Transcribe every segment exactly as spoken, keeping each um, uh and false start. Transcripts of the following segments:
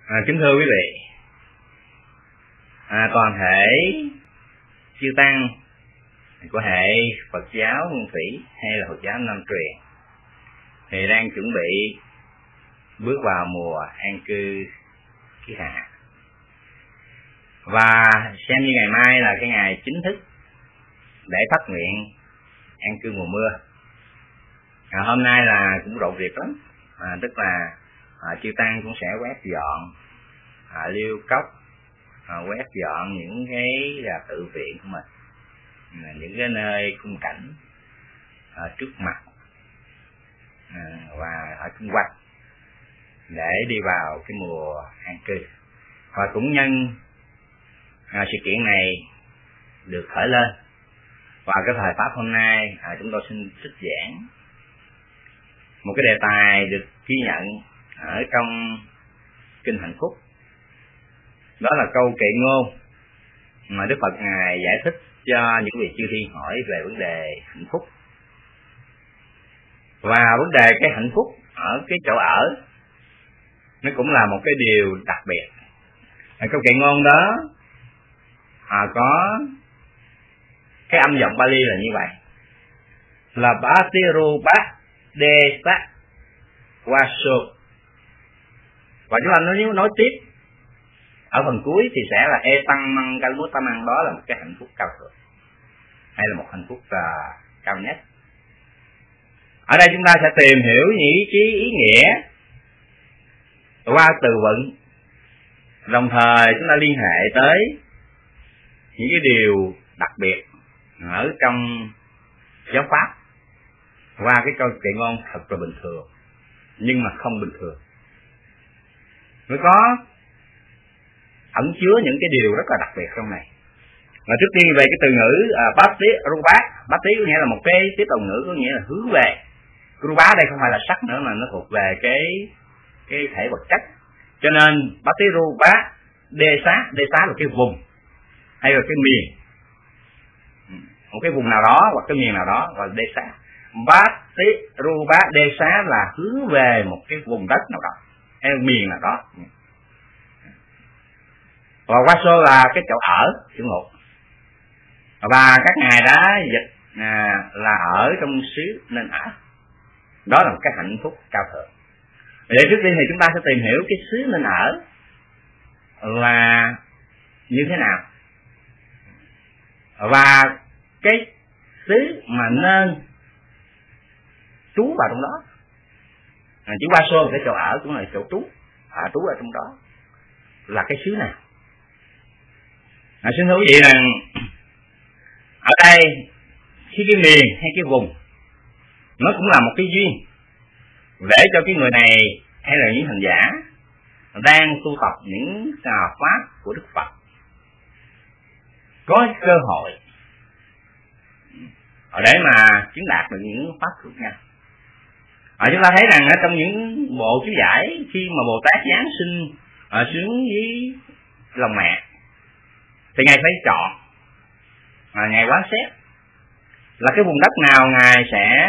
À, kính thưa quý vị, à, toàn thể chư tăng của hệ Phật giáo Nguyên Thủy hay là Phật giáo Nam truyền thì đang chuẩn bị bước vào mùa an cư kiết hạ, và xem như ngày mai là cái ngày chính thức để phát nguyện an cư mùa mưa. À, hôm nay là cũng rộn rịp lắm, à, tức là à, chư tăng cũng sẽ quét dọn à, liêu cốc, à, quét dọn những cái là tự viện của mình, à, những cái nơi khung cảnh ở trước mặt à, và ở xung quanh để đi vào cái mùa an cư. Và cũng nhân à, sự kiện này được khởi lên và cái thời pháp hôm nay, à, chúng tôi xin trích giảng một cái đề tài được ghi nhận ở trong kinh Hạnh Phúc. Đó là câu kệ ngôn mà Đức Phật ngài giải thích cho những vị chư thiên hỏi về vấn đề hạnh phúc. Và vấn đề cái hạnh phúc ở cái chỗ ở nó cũng là một cái điều đặc biệt. Ở câu kệ ngôn đó à, có cái âm giọng Bali là như vậy, là Bhatirupa Desa Vaso. Và chúng ta nói, nói tiếp ở phần cuối thì sẽ là e tăng măng kalmutamang, đó là một cái hạnh phúc cao thượng hay là một hạnh phúc uh, cao nhất. Ở đây chúng ta sẽ tìm hiểu những ý chí ý nghĩa qua từ vựng, đồng thời chúng ta liên hệ tới những cái điều đặc biệt ở trong giáo pháp qua cái câu kệ ngôn thật là bình thường nhưng mà không bình thường. Nó có ẩn chứa những cái điều rất là đặc biệt trong này. Và trước tiên về cái từ ngữ uh, Bhati Rupa, Bhati có nghĩa là một cái tiếp tục ngữ, có nghĩa là hướng về. Rupa đây không phải là sắc nữa mà nó thuộc về cái cái thể vật chất. Cho nên Bhati Rupa Desa, Desa là cái vùng hay là cái miền, một cái vùng nào đó hoặc cái miền nào đó, và Desa. Bhati Rupa Desa là hướng về một cái vùng đất nào đó hay miền nào đó. Và Vaso là cái chỗ ở, chữ ngụ. Và các ngài đã dịch à, là ở trong xứ nên ở. Đó là một cái hạnh phúc cao thượng. Để trước tiên thì chúng ta sẽ tìm hiểu cái xứ nên ở là như thế nào, và cái xứ mà nên trú vào trong đó. À, chữ Vaso là cái chỗ ở, cũng là chỗ trú, à, trú ở trong đó là cái xứ nào. À, xin thưa quý vị rằng ở đây khi cái miền hay cái vùng nó cũng là một cái duyên để cho cái người này hay là những hành giả đang tu tập những pháp của Đức Phật có cơ hội ở để mà chứng đạt được những pháp thuộc nhau. À, chúng ta thấy rằng ở trong những bộ chú giải khi mà Bồ Tát giáng sinh ở xuống dưới lòng mẹ thì ngài phải chọn, à, ngài quán xét là cái vùng đất nào ngài sẽ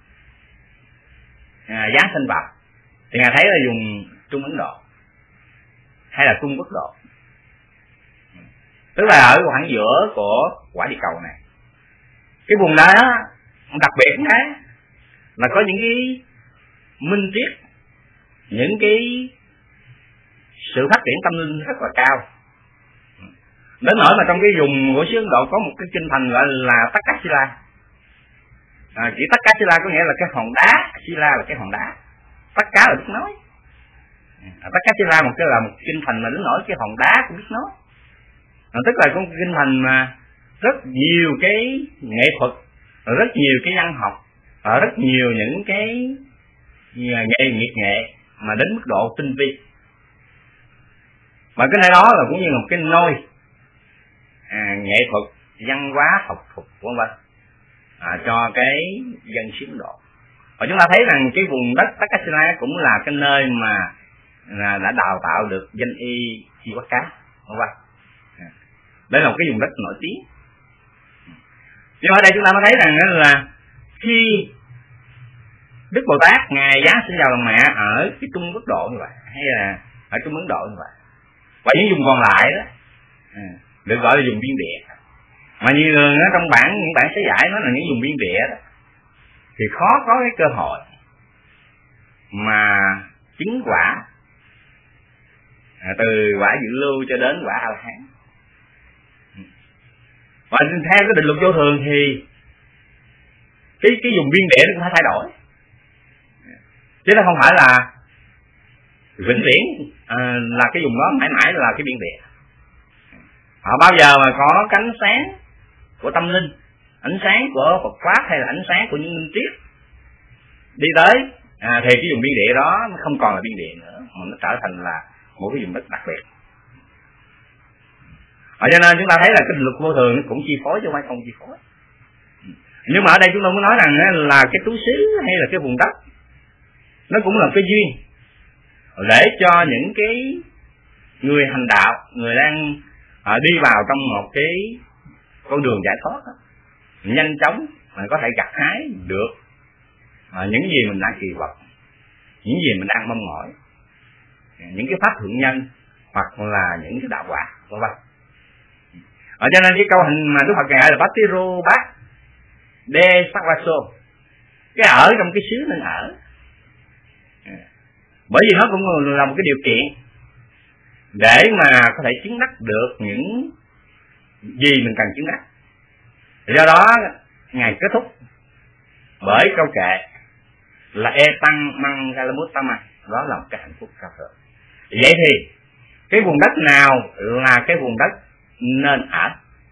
à, giáng sinh vào. Thì ngài thấy là vùng Trung Ấn Độ hay là Trung Quốc Độ, tức là ở khoảng giữa của quả địa cầu này. Cái vùng đó đặc biệt cái là có những cái minh triết, những cái sự phát triển tâm linh rất là cao, đến nỗi mà trong cái vùng của xứ Ấn Độ có một cái kinh thành gọi là Takasila. À, chỉ Takasila có nghĩa là cái hòn đá, Sila là cái hòn đá, tất cả là biết nói. À, Takasila một cái là một kinh thành mà đến nỗi cái hòn đá cũng biết nói. À, tức là có một kinh thành mà rất nhiều cái nghệ thuật, rất nhiều cái văn học, và rất nhiều những cái nghệ nghiệp nghệ mà đến mức độ tinh vi. Mà cái nơi đó là cũng như là một cái nôi à, nghệ thuật, văn hóa, học thuật vân vân à, cho cái dân xứ Ấn Độ. Và chúng ta thấy rằng cái vùng đất Takasila cũng là cái nơi mà là đã đào tạo được danh y chi bắt cá vân vân. À, đây là một cái vùng đất nổi tiếng. Nhưng ở đây chúng ta mới thấy rằng là khi Đức Bồ Tát ngài giáng sinh vào lòng mẹ ở cái Trung Quốc Độ như vậy, hay là ở trong Ấn Độ như vậy. Và những vùng còn lại đó à, được gọi là vùng biên địa. Mà như ở trong bản những bản sẽ giải nó là những vùng biên địa đó, thì khó có cái cơ hội mà chứng quả à, từ quả dự lưu cho đến quả A-la-hán. Và theo cái định luật vô thường thì cái cái vùng biên địa nó cũng phải thay đổi, chứ nó không phải là vĩnh viễn à, là cái vùng đó mãi mãi là cái biên địa. Họ bao giờ mà có cái ánh sáng của tâm linh, ánh sáng của Phật pháp hay là ánh sáng của những minh triết đi tới à, thì cái vùng biên địa đó nó không còn là biên địa nữa, mà nó trở thành là một cái vùng đất đặc biệt. À, cho nên chúng ta thấy là cái định luật vô thường nó cũng chi phối chứ không phải không chi phối. Nhưng mà ở đây chúng tôi muốn nói rằng là cái túi xứ hay là cái vùng đất nó cũng là cái duyên để cho những cái người hành đạo, người đang à, đi vào trong một cái con đường giải thoát đó, nhanh chóng mà có thể gặt hái được à, những gì mình đang kỳ vọng, những gì mình đang mong mỏi, những cái pháp thượng nhân hoặc là những cái đạo quả vân vân. Ở cho nên cái câu hình mà Đức Phật gọi là Patiro Bát De Sakvaso, cái ở trong cái xứ nên ở, bởi vì nó cũng là một cái điều kiện để mà có thể chứng đắc được những gì mình cần chứng đắc. Do đó ngài kết thúc bởi câu kệ là e tăng măng galamutama, đó là một cái hạnh phúc cao thượng. Vậy thì cái vùng đất nào là cái vùng đất nên ở,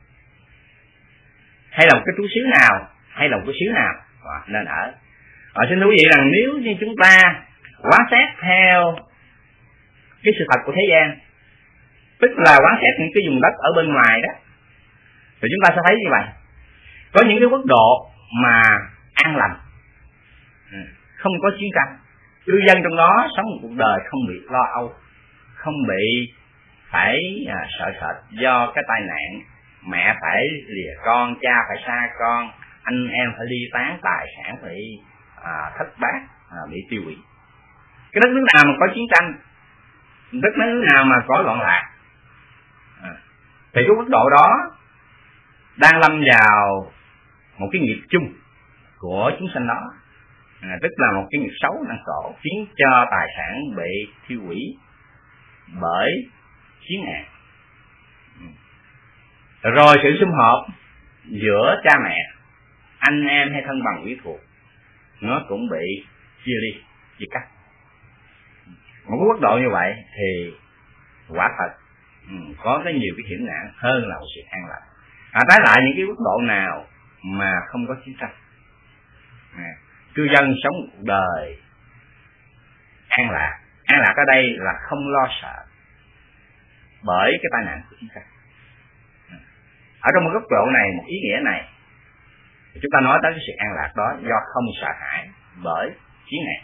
hay là một cái túi xứ nào, hay là một cái xứ nào nên ở? Ở xin thú vị rằng nếu như chúng ta quán xét theo cái sự thật của thế gian, tức là quán xét những cái vùng đất ở bên ngoài đó, thì chúng ta sẽ thấy như vậy. Có những cái quốc độ mà an lành, không có chiến tranh, cư dân trong đó sống một cuộc đời không bị lo âu, không bị phải à, sợ sệt do cái tai nạn, mẹ phải lìa con, cha phải xa con, anh em phải ly tán, tài sản phải à, thất bát, à, bị tiêu hủy. Cái đất nước nào mà có chiến tranh, đất nước nào mà có loạn lạc, à, thì cái quốc độ đó đang lâm vào một cái nghiệp chung của chúng sanh đó, à, tức là một cái nghiệp xấu đang khổ, khiến cho tài sản bị tiêu hủy bởi chiến nạn. Rồi sự sum họp giữa cha mẹ, anh em hay thân bằng quyến thuộc nó cũng bị chia ly, chia cắt. Một cái quốc độ như vậy thì quả thật ừ, có cái nhiều cái hiểm nạn hơn là một sự an lạc. À, tái lại những cái quốc độ nào mà không có chiến tranh, à, cư dân sống một cuộc đời an lạc. An lạc ở đây là không lo sợ bởi cái tai nạn của chiến tranh. Ở trong một góc độ này, một ý nghĩa này, chúng ta nói tới cái sự an lạc đó do không sợ hãi bởi chiến nạn.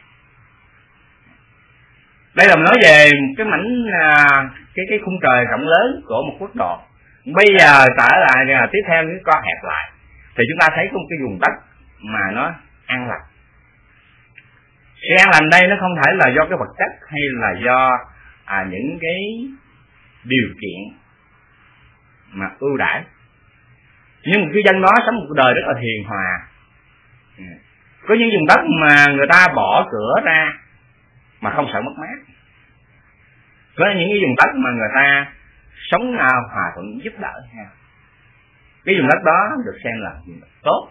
Đây là mình nói về cái mảnh à, cái cái khung trời rộng lớn của một quốc độ. Bây giờ trở lại à, tiếp theo cái co hẹp lại, thì chúng ta thấy có một cái vùng đất mà nó an lành. Sự an lành đây nó không thể là do cái vật chất hay là do à, những cái điều kiện mà ưu đãi, nhưng một cư dân đó sống một cuộc đời rất là hiền hòa. Có những vùng đất mà người ta bỏ cửa ra mà không sợ mất mát, có những cái vùng đất mà người ta sống nào hòa thuận giúp đỡ nhau. Cái vùng đất đó được xem là vùng đất tốt.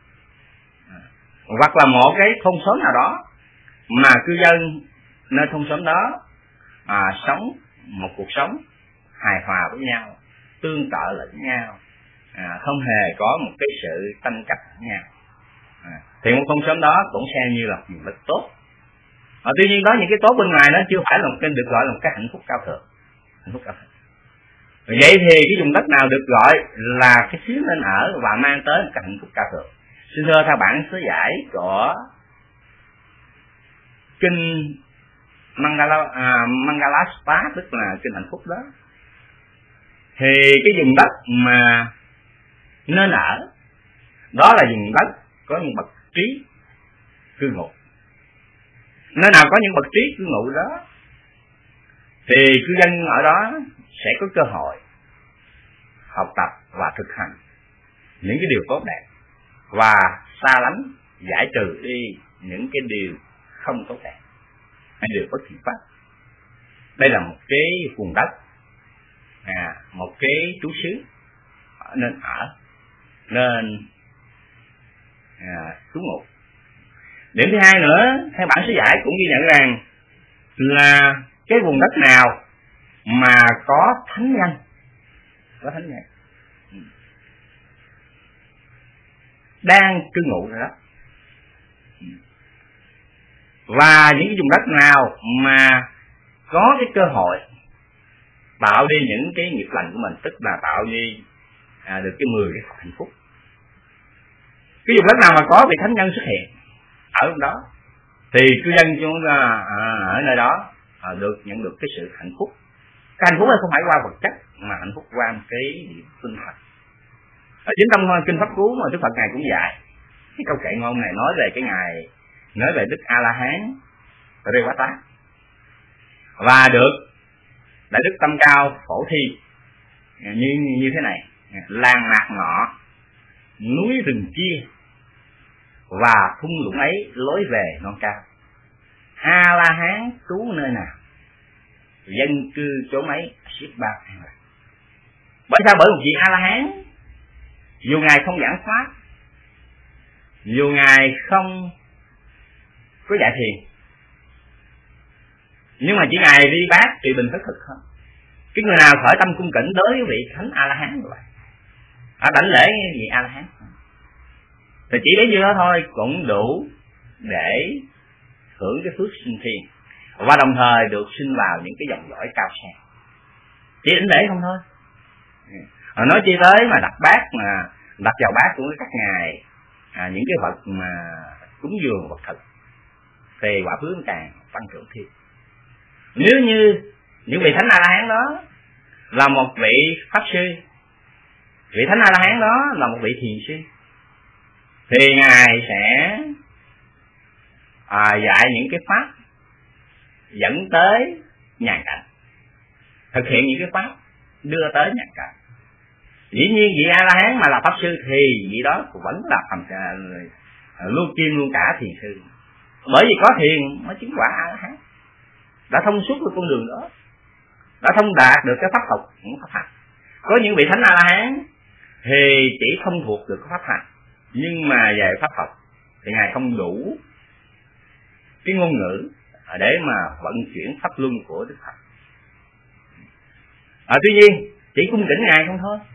Hoặc là một cái thôn xóm nào đó mà cư dân nơi thôn xóm đó à, sống một cuộc sống hài hòa với nhau, tương trợ lẫn nhau, à, không hề có một cái sự tranh chấp lẫn nhau, à, thì một thôn xóm đó cũng xem như là một vùng đất tốt. À, tuy nhiên đó những cái tốt bên ngoài nó chưa phải là một cái được gọi là một cái hạnh phúc cao thượng. Hạnh phúc cao thượng. Vậy thì cái vùng đất nào được gọi là cái xứ nên ở và mang tới một cái hạnh phúc cao thượng? Xin thưa theo bản sớ giải của kinh Mangala, à, Mangalasta, tức là kinh hạnh phúc đó, thì cái vùng đất mà nên ở đó là vùng đất có những bậc trí cư ngụ. Nơi nào có những bậc trí cư ngụ đó thì cư dân ở đó sẽ có cơ hội học tập và thực hành những cái điều tốt đẹp và xa lánh, giải trừ đi những cái điều không tốt đẹp hay điều bất thiện pháp. Đây là một cái vùng đất, à, một cái trú xứ nên ở, nên à, trú ngụ. Điểm thứ hai nữa, theo bản sứ giải cũng ghi nhận rằng là cái vùng đất nào mà có thánh nhân, có thánh nhân đang cư ngụ rồi đó, và những cái vùng đất nào mà có cái cơ hội tạo đi những cái nghiệp lành của mình, tức là tạo đi à, được cái mười cái hạnh phúc. Cái vùng đất nào mà có vị thánh nhân xuất hiện ở lúc đó thì cư dân chúng ta à, ở nơi đó à, được nhận được cái sự hạnh phúc. Cái hạnh phúc này không phải qua vật chất mà hạnh phúc qua một cái tinh thần. Ở chính trong kinh Pháp Cú mà Đức Phật ngài cũng dạy cái câu kệ ngôn này, nói về cái ngày nói về Đức A La Hán Rewata và được Đại Đức Tâm Cao Phổ Thi như như thế này: làng mạc ngọ, núi rừng chia, và thung lũng ấy lối về non cao. A La Hán trú nơi nào, dân cư chỗ ấy xiết bao an lạc. Bởi sao? Bởi một vị A La Hán, dù ngài không giảng pháp, dù ngài không có dạy thiền, nhưng mà chỉ ngài đi bát trị bình khất thực thôi. Cái người nào khởi tâm cung kính đối với vị thánh A La Hán như vậy, ở đảnh lễ vị A La Hán, thì chỉ đến như đó thôi cũng đủ để hưởng cái phước sinh thiên và đồng thời được sinh vào những cái dòng dõi cao sang. Chỉ đảnh lễ không thôi. Rồi nói chi tới mà đặt bát, mà đặt vào bát của các ngài à, những cái vật mà cúng dường vật thực thì quả phước càng tăng trưởng thêm. Nếu như những vị thánh A La Hán đó là một vị pháp sư, vị thánh A La Hán đó là một vị thiền sư, thì ngài sẽ à, dạy những cái pháp dẫn tới nhàn cảnh, thực hiện những cái pháp đưa tới nhàn cảnh. Dĩ nhiên vị A La Hán mà là pháp sư thì vị đó cũng vẫn là thành luôn kim luôn cả thiền sư, bởi vì có thiền mới chứng quả A La Hán, đã thông suốt được con đường đó, đã thông đạt được cái pháp học, những pháp hành. Có những vị thánh A La Hán thì chỉ thông thuộc được cái pháp hành, nhưng mà về pháp học thì ngài không đủ cái ngôn ngữ để mà vận chuyển pháp luân của Đức Phật. À, tuy nhiên chỉ cung kính ngài không thôi,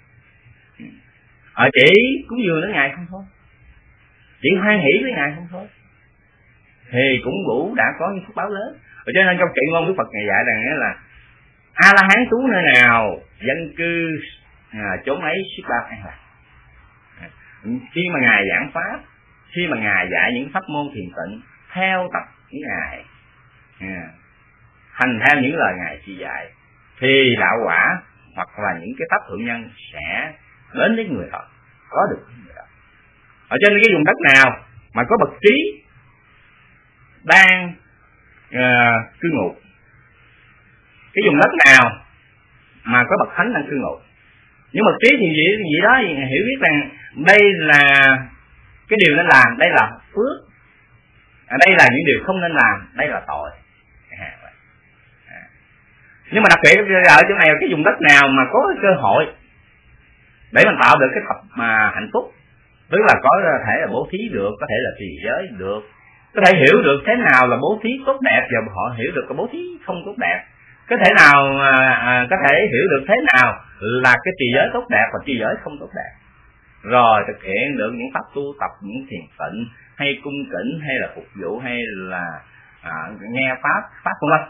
à, chỉ cúng dường đến ngài không thôi, chỉ hoan hỷ với ngài không thôi, thì cũng đủ đã có những phước báo lớn. Cho nên trong kệ ngôn Đức Phật ngài dạy rằng là A La Hán trú nơi nào, dân cư à, chốn ấy xiết bao an lạc. À, khi mà ngài giảng pháp, khi mà ngài dạy những pháp môn thiền tịnh, theo tập với ngài, à, hành theo những lời ngài chỉ dạy, thì đạo quả hoặc là những cái pháp thượng nhân sẽ đến với người đó, có được người đó. Ở trên cái vùng đất nào mà có bậc trí đang uh, cư ngụ, cái vùng đất nào mà có bậc thánh đang cư ngụ, những bậc trí thì gì gì đó hiểu biết rằng đây là cái điều nên làm, đây là phước, à, đây là những điều không nên làm, đây là tội. À, à. Nhưng mà đặc biệt ở chỗ này, cái vùng đất nào mà có cái cơ hội để mình tạo được cái thập mà hạnh phúc, tức là có thể là bố thí được, có thể là trì giới được, có thể hiểu được thế nào là bố thí tốt đẹp và họ hiểu được cái bố thí không tốt đẹp, có thể nào à, có thể hiểu được thế nào là cái trì giới tốt đẹp và trì giới không tốt đẹp, rồi thực hiện được những pháp tu tập, những thiền tịnh hay cung kính hay là phục vụ hay là à, nghe pháp pháp vân vân.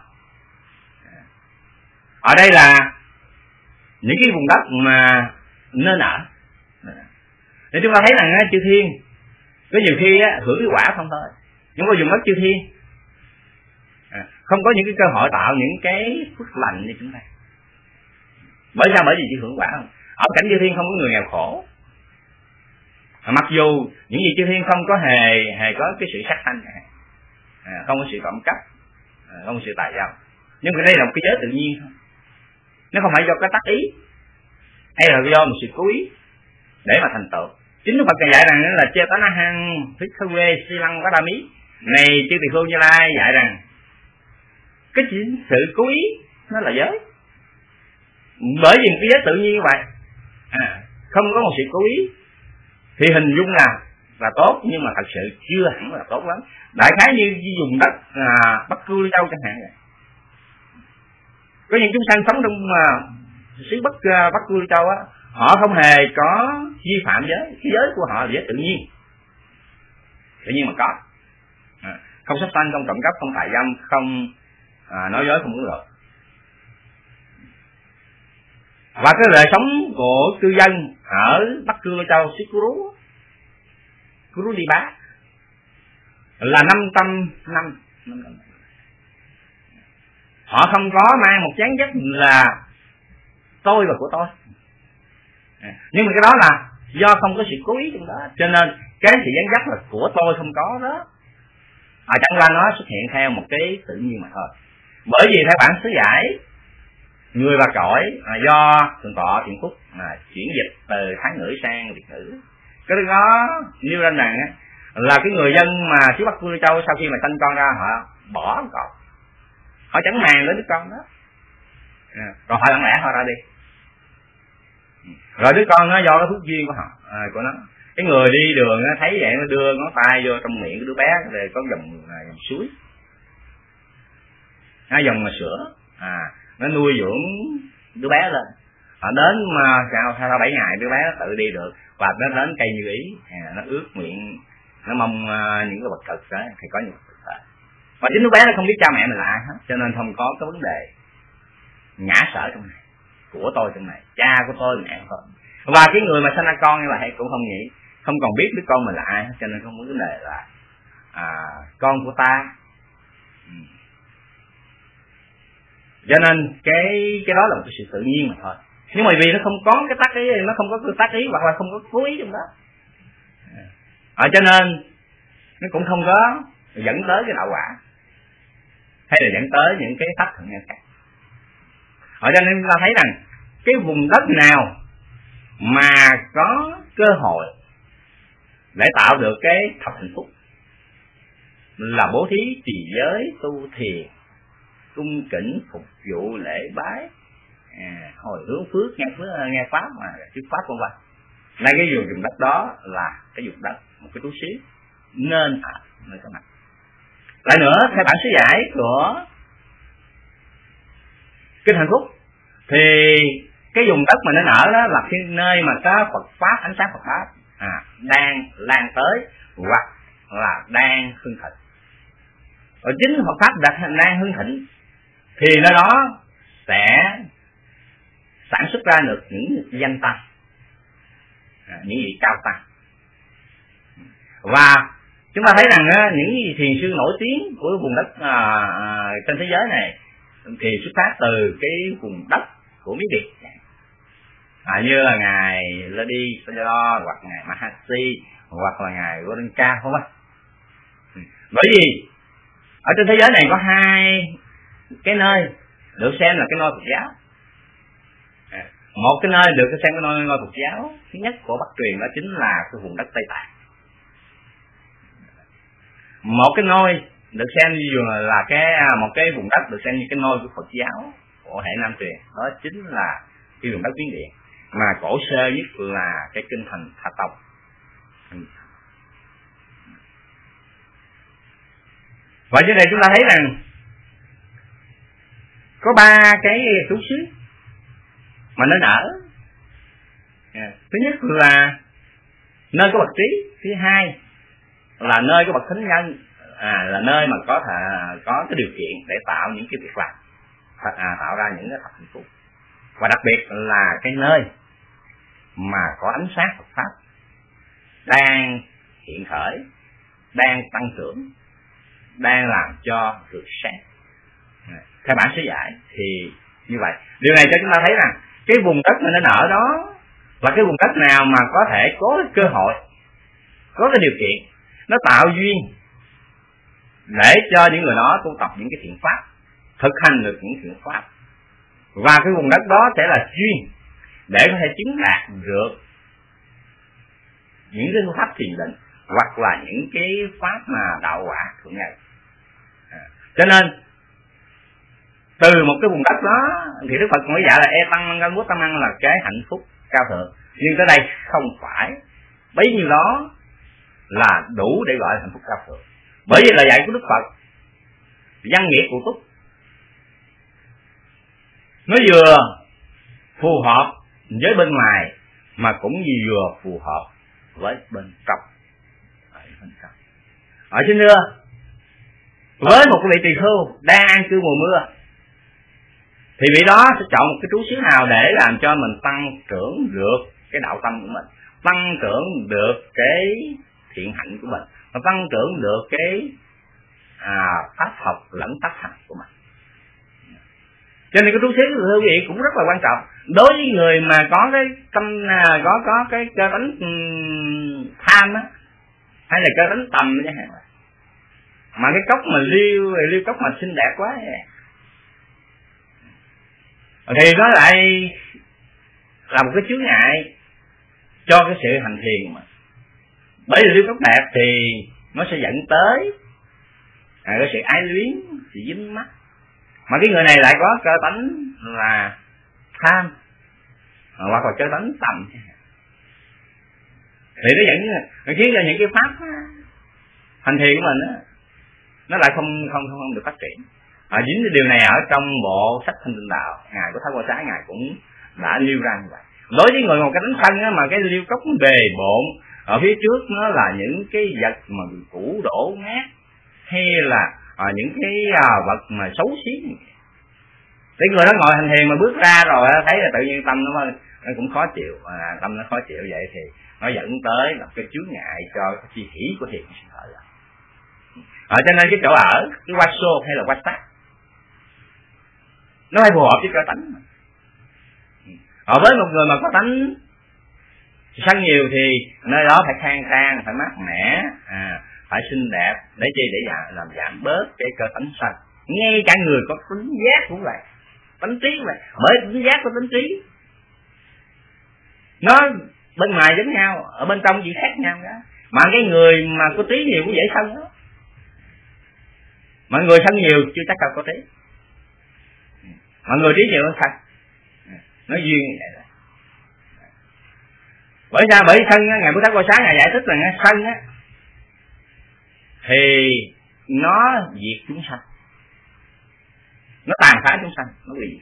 Ở đây là những cái vùng đất mà nên ở. Để chúng ta thấy rằng chư thiên có nhiều khi á, hưởng cái quả không thôi, nhưng mà vùng đất chư thiên à, không có những cái cơ hội tạo những cái phước lành như chúng ta. Bởi sao? Bởi vì chỉ hưởng quả không. Ở cảnh chư thiên không có người nghèo khổ, à, mặc dù những gì chư thiên không có hề hề có cái sự sát sanh, à, không có sự trộm cắp, à, không có sự tà dâm, Nhưng mà đây là một cái giới tự nhiên thôi, nó không phải do cái tác ý hay là do một sự cố ý để mà thành tựu. Chính Đức Phật dạy rằng là chê tá na hăng thích khơ quê si lăng quá đa mí này, chư tỳ khưu Như Lai dạy rằng cái chính sự cố ý nó là giới, bởi vì một cái giới tự nhiên như vậy, à, không có một sự cố ý thì hình dung là là tốt, nhưng mà thật sự chưa hẳn là tốt lắm. Đại khái như dùng đất à, Bắc Cư Châu chẳng hạn vậy. Có những chúng sanh sống trong à, xứ Bắc uh, Bắc Cư Châu á, họ không hề có vi phạm giới, cái giới của họ là giới tự nhiên, tự nhiên mà có, à, không sát sanh, không trộm cắp, không tà dâm, không à, nói dối, không uống rượu. Và cái đời sống của cư dân ở Bắc Cư Châu xứ Kuru Kuru Đi Bá là năm trăm năm, họ không có mang một dáng dấp là tôi và của tôi, à, nhưng mà cái đó là do không có sự cố ý trong đó, cho nên cái sự dáng dấp là của tôi không có đó, à, chẳng qua nó xuất hiện theo một cái tự nhiên mà thôi. Bởi vì theo bản sứ giải người và cõi à, do thượng tọa Thiện Phúc à, chuyển dịch từ Hán ngữ sang Việt ngữ, cái đó nêu ra rằng là cái người dân mà xứ Bắc Cư Châu sau khi mà sanh con ra họ bỏ con, họ chẳng màng đến đứa con đó, à, còn họ lặng lẽ họ ra đi, rồi đứa con nó do cái phước duyên của họ à, của nó, cái người đi đường nó thấy vậy nó đưa ngón tay vô trong miệng của đứa bé rồi có dòng à, dòng suối, hai dòng mà sữa, à nó nuôi dưỡng đứa bé lên, họ đến mà sau sau bảy ngày đứa bé nó tự đi được, và nó đến cây như ý, à, nó ướt miệng, nó mong uh, những cái vật thực đó thì có những vật thực đó. Và chính đứa bé nó không biết cha mẹ mình là ai hết, cho nên không có cái vấn đề ngã sở trong này, của tôi trong này, cha của tôi, mẹ của tôi. Và cái người mà sanh ra con như vậy cũng không nghĩ, không còn biết đứa con mình là ai hết, cho nên không có vấn đề là à, con của ta. Ừ. Cho nên cái cái đó là một cái sự tự nhiên mà thôi. Nhưng mà vì nó không có cái tác ý, nó không có cái tác ý hoặc là không có cố ý trong đó, à, cho nên nó cũng không có dẫn tới cái đạo quả hay là dẫn tới những cái thất thường khác. À, cho nên ta thấy rằng cái vùng đất nào mà có cơ hội để tạo được cái thập hạnh phúc là bố thí, trì giới, tu thiền, cung kính, phục vụ, lễ bái, à, hồi hướng phước, nghe phước, nghe pháp mà thuyết pháp vân vân. Nay cái vùng vùng đất đó là cái vùng đất một cái tú xíu nên à, nơi có mặt. Lại nữa theo bản sứ giải của kinh Hạnh Phúc thì cái vùng đất mà nó ở đó là cái nơi mà có Phật pháp, ánh sáng Phật pháp à, đang lan tới hoặc là đang hưng thịnh. Ở chính Phật pháp đặt đang hưng thịnh thì nơi đó sẽ sản xuất ra được những danh tăng, à, những vị cao tăng. Và chúng ta thấy rằng á, những thiền sư nổi tiếng của vùng đất à, à, trên thế giới này thì xuất phát từ cái vùng đất của Miến Điện, à, như là ngài Ledi Sayadaw hoặc ngài Mahasi hoặc là ngài Goenka, không ạ? Bởi vì ở trên thế giới này có hai cái nơi được xem là cái nôi Phật giáo. À, một cái nơi được xem cái nôi, nôi Phật giáo thứ nhất của Bắc truyền đó chính là cái vùng đất Tây Tạng. Một cái nôi được xem như là cái một cái vùng đất được xem như cái nôi của Phật giáo của hệ Nam truyền, đó chính là cái vùng đất Miến Điện mà cổ sơ nhất là cái kinh thành Tha Tông. Và dưới đây chúng ta thấy rằng có ba cái tú xứ mà nên ở. À, thứ nhất là nơi có bậc trí, thứ hai là nơi có bậc thánh nhân, à, là nơi mà có thể có cái điều kiện để tạo những cái việc làm, à, tạo ra những cái thập hạnh phúc, và đặc biệt là cái nơi mà có ánh sáng Phật pháp đang hiện khởi, đang tăng trưởng, đang làm cho được sáng. À, theo bản sứ giải thì như vậy. Điều này cho chúng ta thấy rằng cái vùng đất mà nó ở đó là cái vùng đất nào mà có thể có cái cơ hội, có cái điều kiện, nó tạo duyên để cho những người đó tu tập những cái thiện pháp, thực hành được những thiện pháp, và cái vùng đất đó sẽ là duyên để có thể chứng đạt được những cái pháp thiền định hoặc là những cái pháp mà đạo quả thượng nhân. À, cho nên từ một cái vùng đất đó thì Đức Phật mới dạy là e tăng năng bút tăng năng là cái hạnh phúc cao thượng, nhưng tới đây không phải bấy nhiêu đó là đủ để gọi là hạnh phúc cao thượng, bởi vì là dạy của Đức Phật văn nghĩa cụ túc, nó vừa phù hợp với bên ngoài mà cũng vừa phù hợp với bên trong. Ở xin thưa, với một vị tỳ khưu đang an cư mùa mưa thì vị đó sẽ chọn một cái trú xứ nào để làm cho mình tăng trưởng được cái đạo tâm của mình, tăng trưởng được cái thiện hạnh của mình, và tăng trưởng được cái à, pháp học lẫn pháp hành của mình. Cho nên cái trú xứ thưa quý vị cũng rất là quan trọng đối với người mà có cái tâm có có cái cơ tánh tham á, hay là cơ tánh tầm chẳng hạn, mà cái cốc mà liêu liêu cốc mà xinh đẹp quá thì nó lại là một cái chướng ngại cho cái sự hành thiền mà. Bởi vì liêu cốc đẹp thì nó sẽ dẫn tới à, cái sự ái luyến, sự dính mắc, mà cái người này lại có cơ tánh là tham hoặc là cơ tánh tầm thì nó dẫn nó khiến cho những cái pháp hành thiền của mình đó, nó lại không không không, không được phát triển. À, dính cái điều này ở trong bộ sách Thanh Tịnh Đạo, ngài của Thái Qua Xá ngài cũng đã nêu ra như vậy. Đối với người một cái đánh sân á, mà cái liêu cốc bề bộn ở phía trước nó là những cái vật mà cũ đổ nát, hay là à, những cái à, vật mà xấu xí, thì người đó ngồi hành thiền mà bước ra rồi thấy là tự nhiên tâm nó, nó cũng khó chịu, à, tâm nó khó chịu vậy thì nó dẫn tới là cái chướng ngại cho cái chi hỷ của thiền sinh khởi ra. À, cho nên cái chỗ ở, cái qua xô hay là qua sát, nó phải phù hợp với cơ tánh. Ở với một người mà có tánh sân nhiều thì nơi đó phải khang trang, phải mát mẻ, à, phải xinh đẹp, để chi để làm giảm bớt cái cơ tánh sân. Ngay cả người có tính giác cũng vậy, tính trí cũng vậy, bởi tính giác có tính trí nó bên ngoài giống nhau, ở bên trong chỉ khác nhau đó. Mà cái người mà có trí nhiều cũng dễ sân đó, mà người sân nhiều chưa chắc đâu có trí, mà người trí nhiều nó sân, nó duyên như vậy đó. Bởi sao? Bởi sân á, ngài Bố Tát Qua Xá ngài giải thích là sân á thì nó diệt chúng sanh, nó tàn phá chúng sanh, nó bị.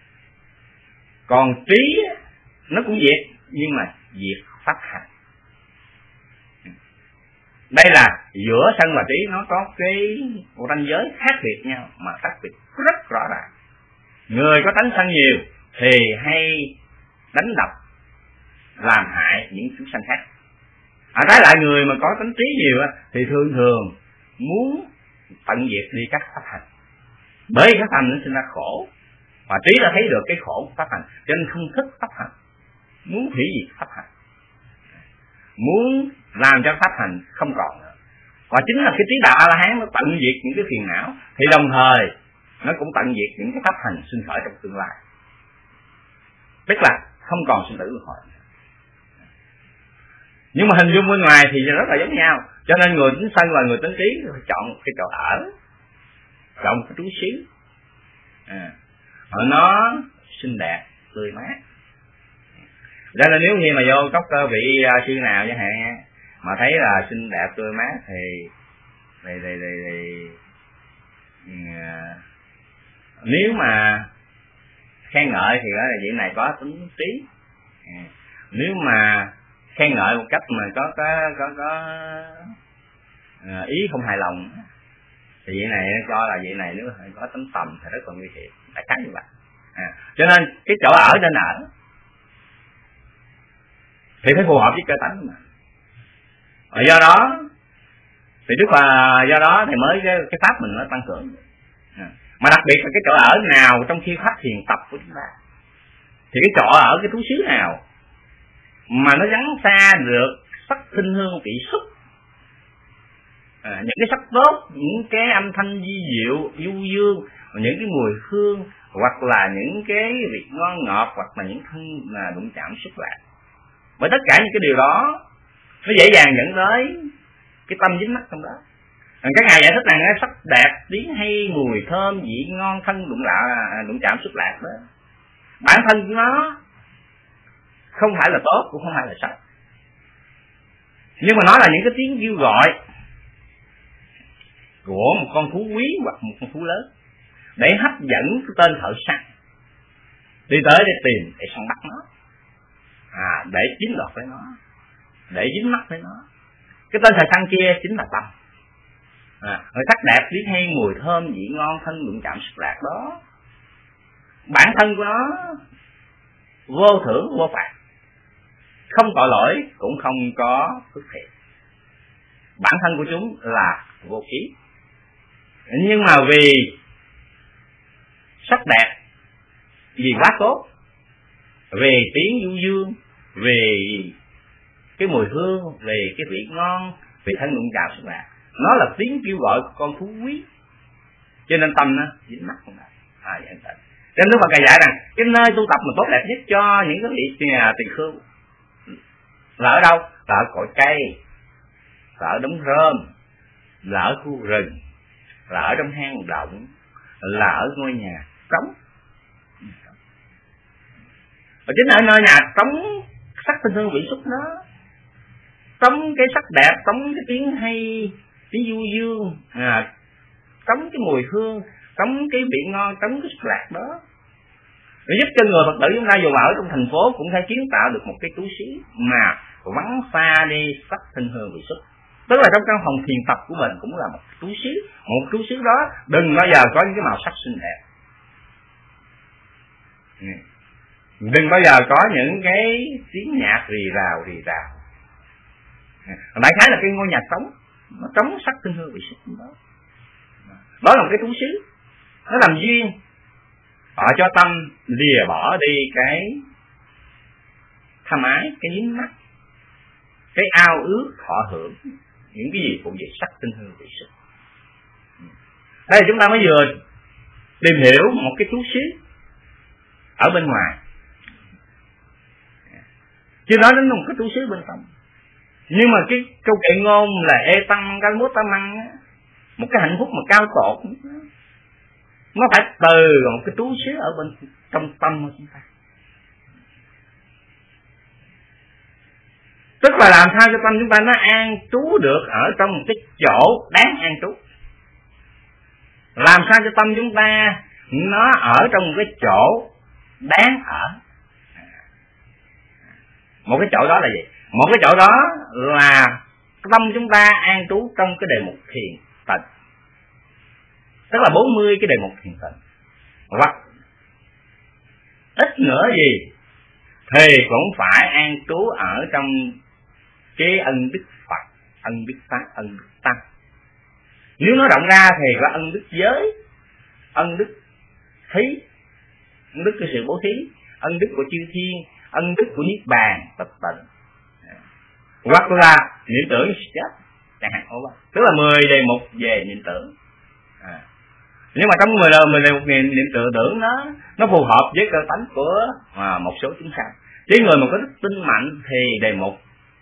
Còn trí á, nó cũng diệt nhưng mà diệt pháp hành. Đây là giữa sân và trí nó có cái một ranh giới khác biệt nhau, mà khác biệt rất rõ ràng. Người có tánh sân nhiều thì hay đánh đập, làm hại những chúng sanh khác. À, trái lại người mà có tánh trí nhiều thì thường thường muốn tận diệt đi các pháp hành, bởi pháp hành nó sinh ra khổ, và trí đã thấy được cái khổ của pháp hành, cho nên không thích pháp hành, muốn hủy diệt pháp hành, muốn làm cho pháp hành không còn nữa. Và chính là cái trí đạo A La Hán nó tận diệt những cái phiền não, thì đồng thời nó cũng tận diệt những cái pháp hành sinh khởi trong tương lai, tức là không còn sinh tử luân hồi. Nhưng mà hình dung bên ngoài thì rất là giống nhau, cho nên người tính sân và người tính trí phải chọn một cái chỗ ở, chọn một cái trú xứ, à, nó xinh đẹp, tươi mát. Cho nên nếu như mà vô cốc cơ vị sư nào chẳng hạn mà thấy là xinh đẹp tươi mát thì thì thì, thì, thì uh, nếu mà khen ngợi thì đó là vị này có tính trí. À, nếu mà khen ngợi một cách mà có có có có uh, ý không hài lòng thì vị này nó cho là vị này nếu có tính tầm thì rất là nguy hiểm, đại khái như vậy. À, cho nên cái chỗ ở nên ở thì phải phù hợp với cơ tánh mà. Và do đó thì đức là do đó thì mới cái, cái pháp mình nó tăng cường. À, mà đặc biệt là cái chỗ ở nào trong khi pháp thiền tập của chúng ta, thì cái chỗ ở cái thú xứ nào mà nó gắn xa được sắc thanh hương vị xúc, à, những cái sắc tốt, những cái âm thanh di diệu du dương những cái mùi hương, hoặc là những cái vị ngon ngọt, hoặc là những thân mà đụng chạm xúc lạc. Bởi tất cả những cái điều đó nó dễ dàng dẫn tới cái tâm dính mắc trong đó. Các ngài giải thích rằng sắc đẹp, tiếng hay, mùi thơm, vị ngon, thân đụng lạ, đụng chạm xúc lạc đó, bản thân của nó không phải là tốt, cũng không phải là xấu, nhưng mà nó là những cái tiếng kêu gọi của một con thú quý hoặc một con thú lớn để hấp dẫn cái tên thợ săn đi tới để tìm, để săn bắt nó, à, để chiếm đoạt với nó, để dính mắt với nó. Cái tên thợ săn kia chính là tâm. À, sắc đẹp, tiếng hay, mùi thơm, vị ngon, thân đụng chạm xúc lạc đó, bản thân của nó vô thưởng vô phạt, không tội lỗi cũng không có phước thiện. Bản thân của chúng là vô ký, nhưng mà vì sắc đẹp, vì quá tốt, về tiếng du dương, về cái mùi hương, về cái vị ngon, về thân đụng chạm xúc lạc, nó là tiếng kêu gọi của con thú quý, cho nên tâm nó dính mắc không lại. À, vậy vậy. Cho nên Đức Phật Ngài dạy rằng cái nơi tu tập mà tốt đẹp nhất cho những cái vị tỳ khưu là ở đâu? Là ở cội cây, là ở đống rơm, là ở khu rừng, là ở trong hang động, là ở ngôi nhà trống. Và chính ở nơi nhà trống sắc thanh hương vị xúc nó, trống cái sắc đẹp, trống cái tiếng hay, tiếng du dương, à, trống cái mùi hương, trống cái vị ngon, trống cái xúc lạc đó, để giúp cho người Phật tử chúng ta dù ở trong thành phố cũng thể kiến tạo được một cái tú xứ mà vắng xa đi sắc thanh hương vị xúc. Tức là trong căn phòng thiền tập của mình cũng là một tú xứ, một tú xứ đó đừng bao giờ có những cái màu sắc xinh đẹp, đừng bao giờ có những cái tiếng nhạc rì rào rì rào. Đại khái là cái ngôi nhà trống, nó trống sắc thanh hương vị xúc đó. Đó là một cái tú xứ, nó làm duyên họ cho tâm lìa bỏ đi cái tham ái, cái dính mắc, cái ao ước thọ hưởng những cái gì cũng về sắc thanh hương vị xúc. Đây chúng ta mới vừa tìm hiểu một cái tú xứ ở bên ngoài, chưa nói đến một cái tú xứ bên trong. Nhưng mà cái câu kệ ngôn là ê tăng cái mốt tam măng, một cái hạnh phúc mà cao tột, nó phải từ một cái tú xứ ở bên trong tâm của chúng ta. Tức là làm sao cho tâm chúng ta nó an trú được ở trong một cái chỗ đáng an trú, làm sao cho tâm chúng ta nó ở trong một cái chỗ đáng ở. Một cái chỗ đó là gì? Một cái chỗ đó là tâm chúng ta an trú trong cái đề mục thiền tịnh, tức là bốn mươi cái đề mục thiền tịnh, hoặc ít nữa gì thì cũng phải an trú ở trong cái ân đức Phật, ân đức Pháp, ân đức Tăng. Nếu nói rộng ra thì có ân đức giới, ân đức thí, ân đức của sự bố thí, ân đức của chư thiên, ân đức của niết bàn tịch tịnh, hoặc là niệm tưởng chết chẳng hạn. Tức là mười đề mục về niệm tưởng. À. Nhưng mà trong mười mười đề mục niệm niệm tưởng tưởng nó nó phù hợp với cơ tánh của à, một số chúng sanh. Chứ người mà có đức tin mạnh thì đề mục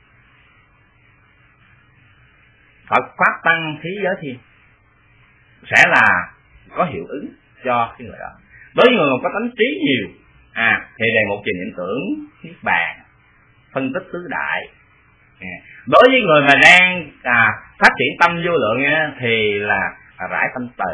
Phật Pháp Tăng Thí Giới Thiên sẽ là có hiệu ứng cho cái người đó. Đối với người mà có tánh trí nhiều à thì đề mục về niệm tưởng niết bàn, phân tích tứ đại. À, đối với người mà đang à, phát triển tâm vô lượng á, thì là à, rải tâm từ,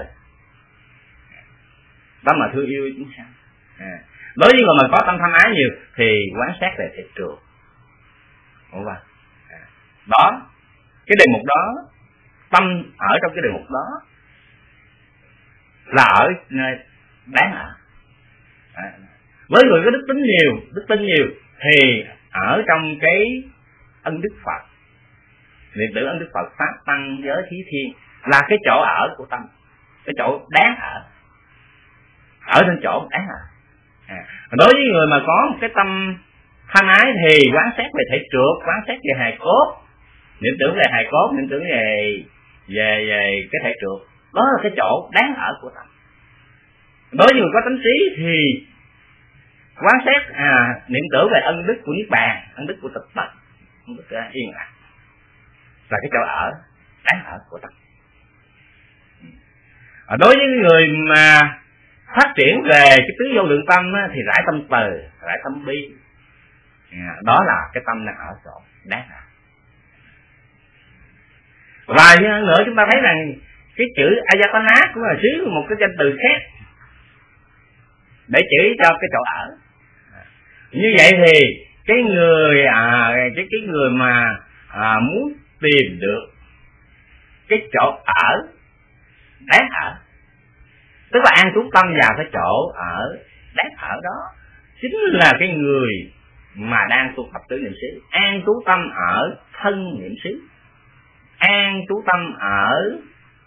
đó mà thương yêu chúng sanh. À, đối với người mà có tâm tham ái nhiều thì quán sát về thị trường. Đúng không? À, đó, cái đề mục đó, tâm ở trong cái đề mục đó là ở nơi đáng ở. À, với người có đức tính nhiều, đức tin nhiều thì ở trong cái ân đức Phật, niệm tưởng ân đức Phật, Pháp Tăng Giới Thí Thiên là cái chỗ ở của tâm, cái chỗ đáng ở, ở trên chỗ đáng ở. À, đối với người mà có một cái tâm tham ái thì quán xét về thể trượt, quán xét về hài cốt, niệm tưởng về hài cốt, niệm tưởng về về về cái thể trượt, đó là cái chỗ đáng ở của tâm. Đối với người có tánh trí thì quán xét à, niệm tưởng về ân đức của niết bàn, ân đức của tịch tận, ân đức của yên lặng là cái chỗ ở đáng ở của tâm. À, đối với người mà phát triển về cái tứ vô lượng tâm á, thì rải tâm từ, rải tâm bi, à, đó là cái tâm đang ở chỗ đáng ở. Và nữa chúng ta thấy rằng cái chữ Ayatana cũng là xứ một cái danh từ khác để chỉ cho cái chỗ ở. Như vậy thì cái người à, cái cái người mà à, muốn tìm được cái chỗ ở đáng ở, tức là an trú tâm vào cái chỗ ở đáng ở đó, chính là cái người mà đang tu tập tứ niệm xứ. An trú tâm ở thân niệm xứ, an trú tâm ở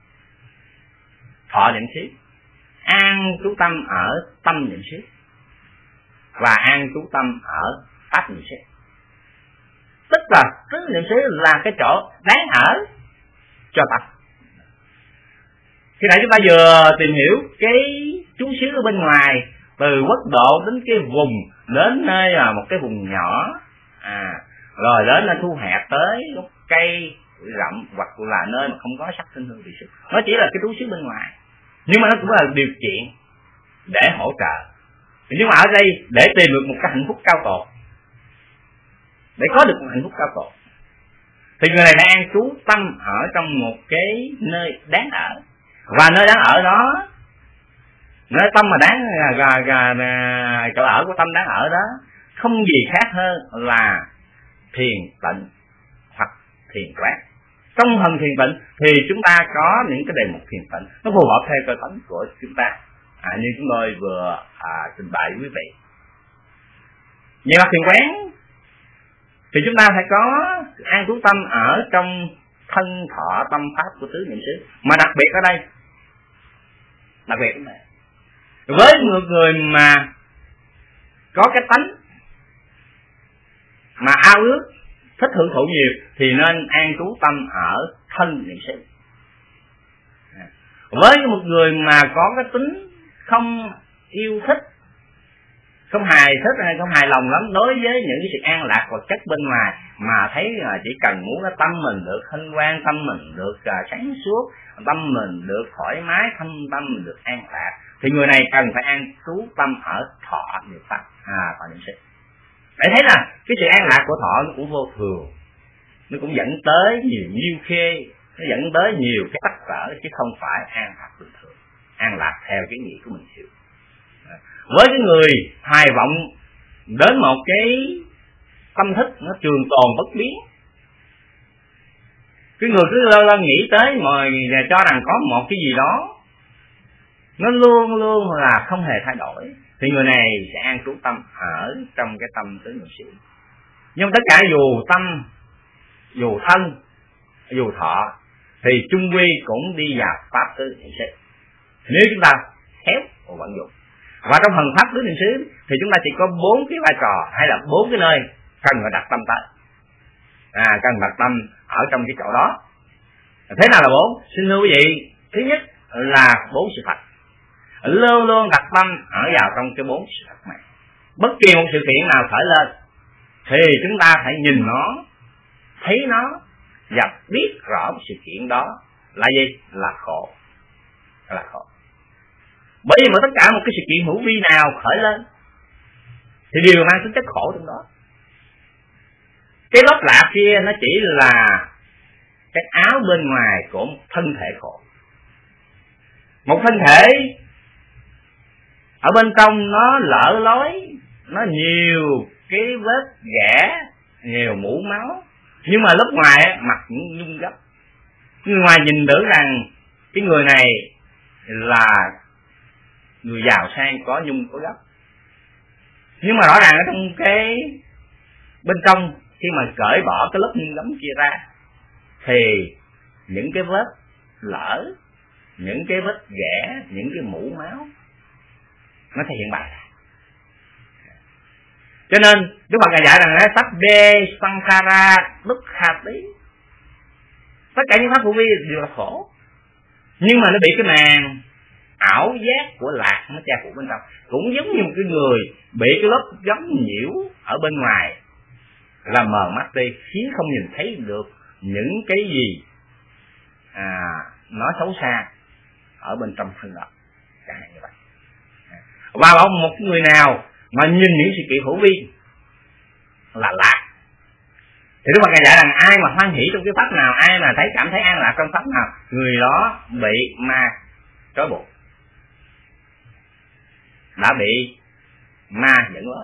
thọ niệm xứ, an trú tâm ở tâm niệm xứ, và an trú tâm ở pháp niệm xứ. Tức là tứ niệm xứ là cái chỗ đáng ở cho tập. Khi nãy chúng ta vừa tìm hiểu cái chú xứ ở bên ngoài, từ quốc độ đến cái vùng, đến nơi là một cái vùng nhỏ, à, rồi đến là thu hẹp tới gốc cây rậm, hoặc là nơi mà không có sắc sinh hương vị sức. Nó chỉ là cái chú xứ bên ngoài, nhưng mà nó cũng là điều kiện để hỗ trợ. Nhưng mà ở đây để tìm được một cái hạnh phúc cao tột, để có được một hạnh phúc cao tột, thì người này đã an trú tâm ở trong một cái nơi đáng ở. Và nơi đáng ở đó, nơi tâm mà đáng gà, gà, gà, chỗ ở của tâm đáng ở đó không gì khác hơn là thiền tịnh hoặc thiền quán. Trong phần thiền tịnh thì chúng ta có những cái đề mục thiền tịnh nó phù hợp theo cơ tánh của chúng ta, à, như chúng tôi vừa à, trình bày với quý vị. Về mặt thiền quán thì chúng ta phải có an trú tâm ở trong thân thọ tâm pháp của tứ niệm xứ. Mà đặc biệt ở đây, đặc biệt này, với một người mà có cái tánh mà ao ước thích hưởng thụ nhiều thì nên an trú tâm ở thân niệm xứ. Với một người mà có cái tính không yêu thích, không hài thích hay không hài lòng lắm đối với những cái sự an lạc vật chất bên ngoài, mà thấy là chỉ cần muốn cái tâm mình được hân hoan, tâm mình được uh, sáng suốt, tâm mình được thoải mái, thâm tâm mình được an lạc, thì người này cần phải an trú tâm ở thọ niệm pháp, à, thọ niệm xứ. Để thấy là cái sự an lạc của thọ nó cũng vô thường, nó cũng dẫn tới nhiều nhiêu khê, nó dẫn tới nhiều cái tắc cỡ, chứ không phải an lạc bình thường, an lạc theo cái nghĩa của mình hiểu. Với cái người hoài vọng đến một cái tâm thức nó trường tồn bất biến, cái người cứ lo lo nghĩ tới mà cho rằng có một cái gì đó nó luôn luôn là không hề thay đổi, thì người này sẽ an trú tâm ở trong cái tâm tứ niệm xứ. Nhưng tất cả dù tâm, dù thân, dù thọ thì chung quy cũng đi vào pháp tứ niệm xứ, nếu chúng ta khéo và vận dụng. Và trong phần pháp tứ niệm xứ thì chúng ta chỉ có bốn cái vai trò hay là bốn cái nơi cần phải đặt tâm tới, à, cần đặt tâm ở trong cái chỗ đó. Thế nào là bốn? Xin thưa quý vị, thứ nhất là bốn sự thật, luôn luôn đặt tâm ở vào trong cái bốn sự thật này. Bất kỳ một sự kiện nào khởi lên thì chúng ta phải nhìn nó, thấy nó và biết rõ sự kiện đó là gì? Là khổ, là khổ. Bởi vì mà tất cả một cái sự kiện hữu vi nào khởi lên thì đều mang tính chất khổ trong đó. Cái lốp lạ kia nó chỉ là cái áo bên ngoài của một thân thể khổ. Một thân thể ở bên trong nó lở lối, nó nhiều cái vết ghẻ, nhiều mũ máu, nhưng mà lúc ngoài mặt cũng nhung gấp. Người ngoài nhìn tưởng rằng cái người này là người giàu sang, có nhung có gấp, nhưng mà rõ ràng ở trong cái bên trong khi mà cởi bỏ cái lớp nhung gấm kia ra thì những cái vết lở, những cái vết ghẻ, những cái mũ máu nó thể hiện bày. Cho nên Đức Phật Ngài dạy rằng là sắc đê sankhara dukkati, tất cả những pháp hữu vi đều là khổ, nhưng mà nó bị cái màn ảo giác của lạc nó che phủ bên trong, cũng giống như một cái người bị cái lớp gấm nhiễu ở bên ngoài là mờ mắt đi, khiến không nhìn thấy được những cái gì à, nó xấu xa ở bên trong thân đó, chẳng hạn như vậy. Và ông một người nào mà nhìn những sự kiện hữu vi là lạc, thì Đức Phật Ngài dạy rằng ai mà hoan hỷ trong cái pháp nào, ai mà thấy cảm thấy an lạc trong pháp nào, người đó bị ma trói buộc, đã bị ma dẫn lối.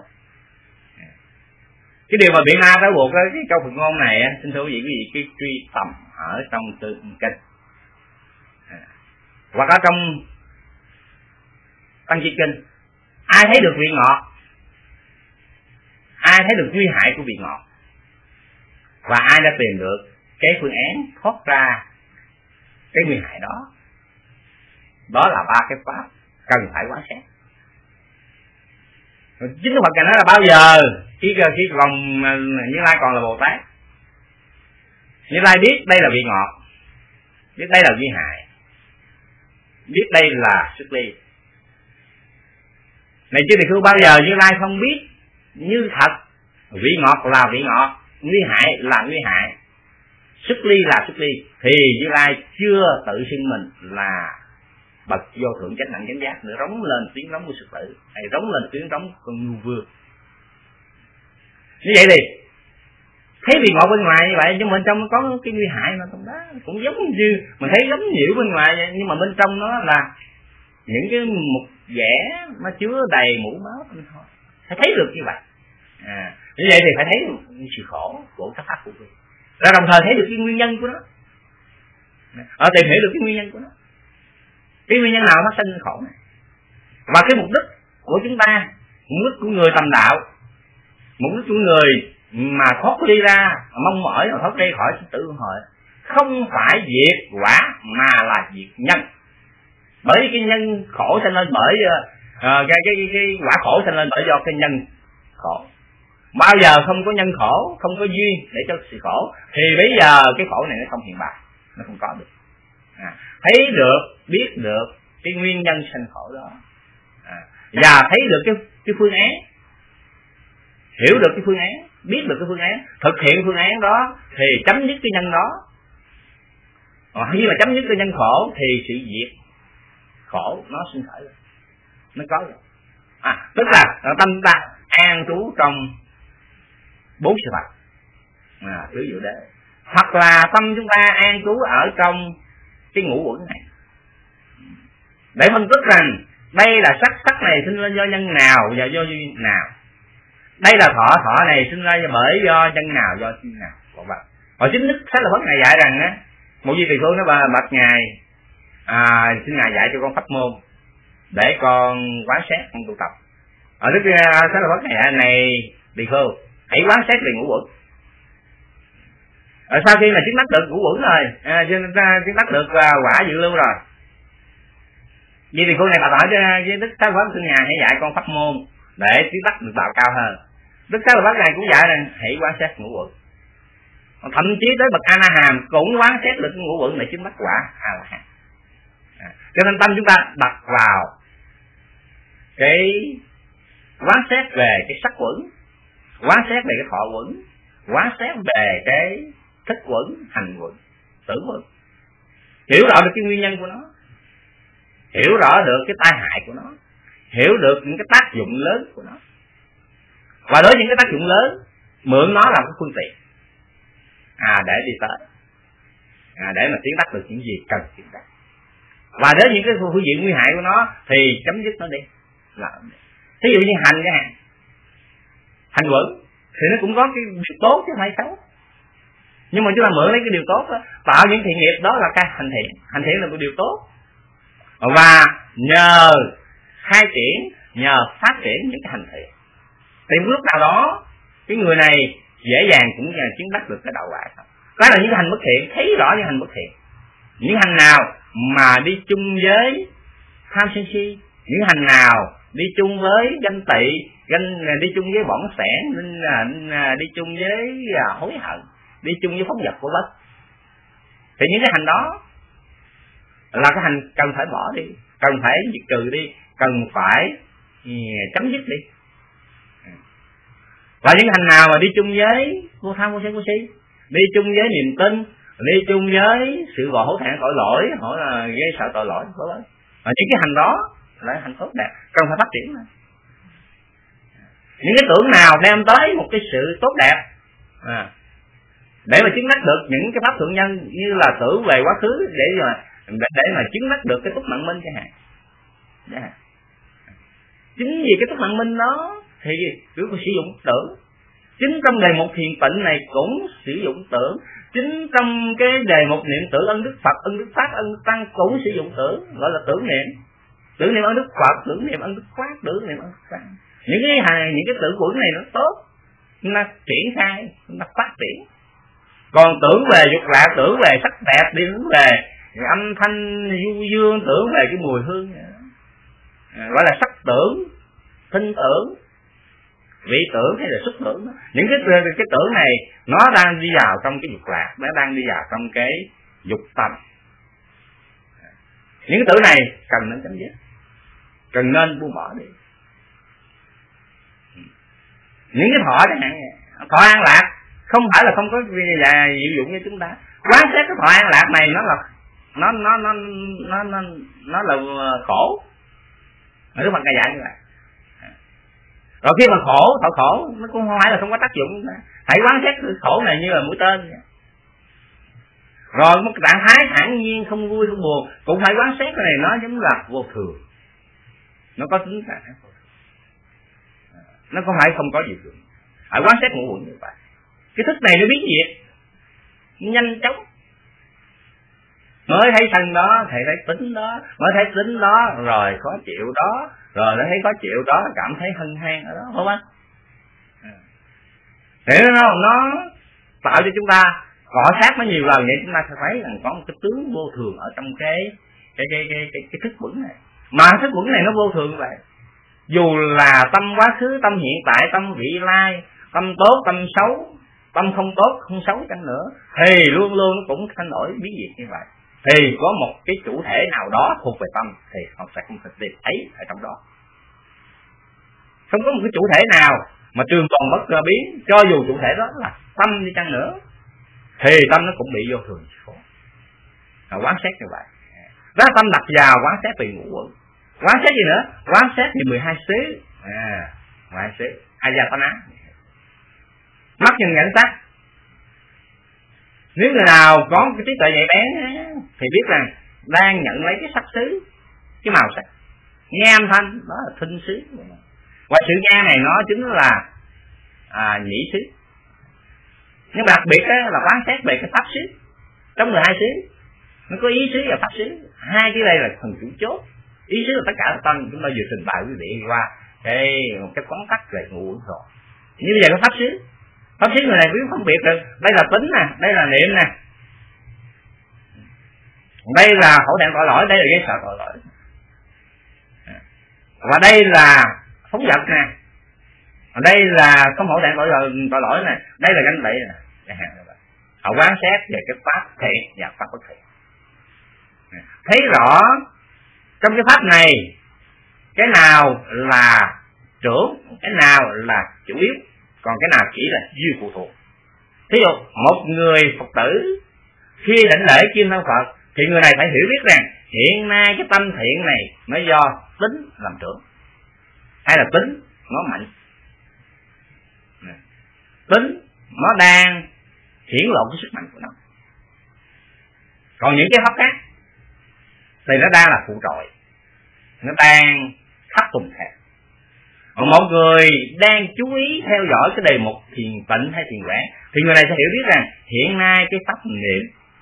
Cái điều mà bị ma trói buộc, cái câu Phật ngôn này, xin thưa quý vị, quý vị cái truy tầm ở trong Tự Kinh hoặc ở trong Tăng Chi Kinh, ai thấy được vị ngọt, ai thấy được nguy hại của vị ngọt, và ai đã tìm được cái phương án thoát ra cái nguy hại đó, đó là ba cái pháp cần phải quán xét. Chính Đức Phật nói là bao giờ khi khi còn Như Lai còn là Bồ Tát, Như Lai biết đây là vị ngọt, biết đây là nguy hại, biết đây là xuất ly. Này chứ thì không bao giờ Như Lai không biết như thật vị ngọt là vị ngọt, nguy hại là nguy hại, xuất ly là xuất ly, thì Như Lai chưa tự xưng mình là bậc vô thượng chánh đẳng chánh giác nữa, rống lên tiếng rống của Sư Tử, hay rống lên tiếng rống con ngu vương. Như vậy thì thấy vị ngọt bên ngoài như vậy, nhưng bên trong nó có cái nguy hại mà trong đó, cũng giống như mình thấy giống nhiễu bên ngoài vậy, nhưng mà bên trong nó là những cái mục vẽ nó chứa đầy mũ máu thôi, phải thấy được như vậy. À, như vậy thì phải thấy sự khổ của các pháp của mình, ra đồng thời thấy được cái nguyên nhân của nó, ở tìm hiểu được cái nguyên nhân của nó, cái nguyên nhân nào nó sinh khổ này, và cái mục đích của chúng ta, mục đích của người tầm đạo, mục đích của người mà thoát đi ra mong mỏi mà thoát đi khỏi sinh tử luân hồi, không phải diệt quả mà là diệt nhân. Bởi cái nhân khổ sinh lên bởi uh, cái, cái cái quả khổ sinh lên bởi do cái nhân khổ. Bao giờ không có nhân khổ, không có duyên để cho sự khổ, thì bây giờ cái khổ này nó không hiện bày, nó không có được. À, thấy được, biết được cái nguyên nhân sinh khổ đó, à, và thấy được cái cái phương án, hiểu được cái phương án, biết được cái phương án, thực hiện phương án đó thì chấm dứt cái nhân đó. À, khi mà chấm dứt cái nhân khổ thì sự diệt khổ nó sinh khởi, nó có rồi. À, tức là tâm ta an trú trong bốn sự thật, à, tứ diệu đế, hoặc là tâm chúng ta an trú ở trong cái ngũ uẩn này, để phân tích rằng đây là sắc, sắc này sinh lên do nhân nào và do duyên nào, đây là thọ, thọ này sinh ra bởi do nhân nào, do duyên nào. Và hồi chính Đức Xá Lợi Phất Ngài dạy rằng á, một vị tỳ phương nó bà bạch Ngài, à, xin Ngài dạy cho con pháp môn để con quán xét, con tu tập. Ở Đức Xá Lợi Phất Ngài dạy này tỳ phương, hãy quán xét về ngũ uẩn. Ở sau khi mà chứng đắc được ngũ uẩn rồi, à, chứng đắc được uh, quả dự lưu rồi, vì thì cô này bà hỏi cho với Đức Xá Lợi Phất Ngài hãy dạy con pháp môn để chứng đắc được đạo cao hơn. Đức Xá Lợi Phất Ngài cũng dạy rằng hãy quán xét ngũ uẩn. Thậm chí tới bậc A La Hàm cũng quán xét được ngũ uẩn để chứng đắc quả A La Hàm. À, cho nên tâm chúng ta đặt vào cái quán xét về cái sắc uẩn, quán xét về cái thọ uẩn, quán xét về cái thức uẩn, hành uẩn, tưởng uẩn, hiểu rõ được cái nguyên nhân của nó, hiểu rõ được cái tai hại của nó, hiểu được những cái tác dụng lớn của nó, và đối với những cái tác dụng lớn mượn nó làm cái phương tiện à để đi tới, à, để mà tiến đắc được những gì cần tiến đắc. Và đến những cái phương diện nguy hại của nó thì chấm dứt nó đi. Là thí dụ như hành cái hành hành uẩn thì nó cũng có cái điều tốt chứ không phải xấu, nhưng mà chúng ta mượn lấy cái điều tốt đó, tạo những thiện nghiệp, đó là cái hành thiện. Hành thiện là một điều tốt, và nhờ khai triển, nhờ phát triển những cái hành thiện thì lúc nào đó cái người này dễ dàng cũng là chứng đắc được cái đạo quả. Đó là những cái hành bất thiện, thấy rõ những hành bất thiện, những hành nào mà đi chung với tham sân si, những hành nào đi chung với ganh tị, ganh đi chung với bỏng sẻn, đi chung với hối hận, đi chung với phóng dật của bất, thì những cái hành đó là cái hành cần phải bỏ đi. cần phải diệt trừ đi, cần phải chấm dứt đi. Và những hành nào mà đi chung với vô tham vô sân vô si, đi chung với niềm tin, đi chung với sự gọi hổ thẹn tội lỗi, hoặc là gây sợ tội lỗi, và những cái hành đó là hành tốt đẹp, cần phải phát triển mà. Những cái tưởng nào đem tới một cái sự tốt đẹp à, để mà chứng đắc được những cái pháp thượng nhân, như là tưởng về quá khứ để mà để mà chứng đắc được cái túc mạng minh chẳng hạn. Yeah. Chính vì cái túc mạng minh đó thì cứ sử dụng tưởng. Chính trong đề mục thiền tịnh này cũng sử dụng tưởng. Chính trong cái đề mục niệm tưởng ân đức Phật, ân đức Pháp, ân đức Tăng cũng sử dụng tưởng, gọi là tưởng niệm. Tưởng niệm ân đức Phật, tưởng niệm ân đức Pháp, tưởng niệm ân đức Tăng. Những cái hài, những cái tưởng quẩn này nó tốt, nó triển khai, nó phát triển. Còn tưởng về dục lạc, tưởng về sắc đẹp, đi tưởng về âm thanh du dương, tưởng về cái mùi hương, à, gọi là sắc tưởng, thinh tưởng, vị tưởng hay là xúc tưởng. Những cái cái tưởng này nó đang đi vào trong cái dục lạc, nó đang đi vào trong cái dục tâm. Những cái tưởng này cần nên chấm dứt, cần nên buông bỏ đi. Những cái thọ chẳng hạn, thọ an lạc không phải là không có là diệu dụng như chúng ta. Quán xét cái thọ an lạc này nó là nó nó nó nó nó, nó là khổ. Đức Phật dạy như vậy. Rồi khi mà khổ, thọ khổ nó cũng không phải là không có tác dụng. Hãy quán xét cái khổ này như là mũi tên. Rồi một trạng thái thản nhiên, không vui không buồn, cũng phải quán xét cái này nó giống là vô thường. Nó có tính trạng vô thường. Nó không phải không có gì thường. Hãy quán xét ngũ uẩn như vậy. Cái thức này nó biến diệt nhanh chóng. Mới thấy thân đó, thầy thấy tính đó, mới thấy tính đó, rồi khó chịu đó, rồi nó thấy khó chịu đó, cảm thấy hân hoan ở đó, không anh? Để nó nó tạo cho chúng ta cọ sát nó nhiều lần vậy, chúng ta sẽ thấy rằng có một cái tướng vô thường ở trong cái cái cái cái cái, cái thức quẩn này. Mà thức quẩn này nó vô thường vậy. Dù là tâm quá khứ, tâm hiện tại, tâm vị lai, tâm tốt, tâm xấu, tâm không tốt, không xấu chăng nữa, thì luôn luôn nó cũng thay đổi biến diệt như vậy. Thì có một cái chủ thể nào đó thuộc về tâm thì họ sẽ không thể tìm thấy ở trong đó. Không có một cái chủ thể nào mà trường tồn bất cơ biến, cho dù chủ thể đó là tâm đi chăng nữa, thì tâm nó cũng bị vô thường chi phối. Quán xét như vậy. Đó tâm đặt vào quán xét về ngũ uẩn. Quán xét gì nữa? Quán xét về mười hai xứ. À, mười hai xứ. Ayatana. Mắt nhìn nhận sắc. Nếu người nào có cái trí tuệ nhạy bén thì biết rằng đang nhận lấy cái sắc xứ, cái màu sắc. Nghe âm thanh đó là thinh xứ. Và sự nghe này nó chính là à, nhĩ xứ. Nhưng mà đặc biệt đó là quán xét về cái pháp xứ. Trong mười hai xứ nó có ý xứ và pháp xứ. Hai cái đây là phần chủ chốt. Ý xứ là tất cả tâm chúng ta vừa trình bày quý vị qua cái một cái tóm tắt về ngũ uẩn rồi. Như bây giờ có pháp xứ. Pháp xứ người này biết phân biệt được. Đây là tính nè, đây là niệm nè, đây là hổ thẹn tội lỗi, đây là gây sợ tội lỗi, và đây là phóng dật nè, đây là không hổ thẹn tội lỗi, tội lỗi nè, đây là ganh tị nè. Họ quán xét về cái pháp thiện và pháp bất thiện, thấy rõ trong cái pháp này cái nào là trưởng, cái nào là chủ yếu, còn cái nào chỉ là dư phụ thuộc. Thí dụ một người Phật tử khi đảnh lễ kim thân Phật thì người này phải hiểu biết rằng hiện nay cái tâm thiện này nó do tính làm trưởng hay là tính nó mạnh, tính nó đang hiển lộ cái sức mạnh của nó. Còn những cái pháp khác thì nó đang là phụ trội, nó đang thấp tùng theo. Còn một người đang chú ý theo dõi cái đề mục thiền tịnh hay thiền quán thì người này sẽ hiểu biết rằng hiện nay cái pháp niệm